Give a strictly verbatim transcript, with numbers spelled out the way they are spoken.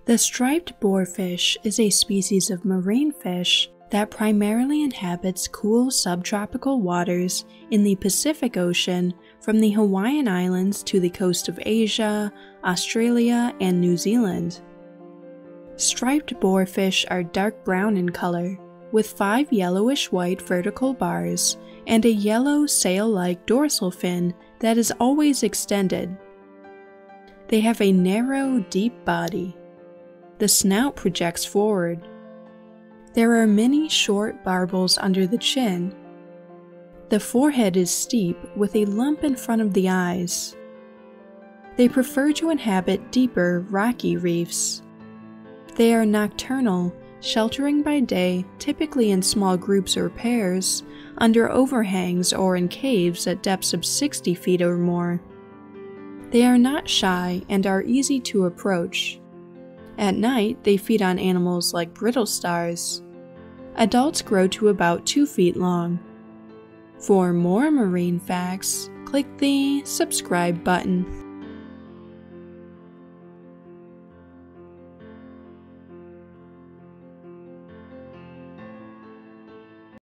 The striped boarfish is a species of marine fish that primarily inhabits cool subtropical waters in the Pacific Ocean from the Hawaiian Islands to the coast of Asia, Australia, and New Zealand. Striped boarfish are dark brown in color, with five yellowish-white vertical bars and a yellow sail-like dorsal fin that is always extended. They have a narrow, deep body. The snout projects forward. There are many short barbels under the chin. The forehead is steep with a lump in front of the eyes. They prefer to inhabit deeper, rocky reefs. They are nocturnal, sheltering by day, typically in small groups or pairs, under overhangs or in caves at depths of sixty feet or more. They are not shy and are easy to approach. At night, they feed on animals like brittle stars. Adults grow to about two feet long. For more marine facts, click the subscribe button.